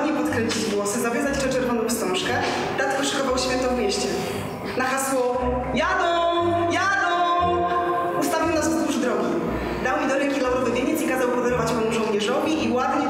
ładnie podkręcić włosy, zawiązać czerwoną wstążkę, tatko szykował święto w mieście. Na hasło jadą, jadą, ustawił nas wzdłuż drogi. Dał mi do ręki laurowy wieniec i kazał podarować panu żołnierzowi i ładnie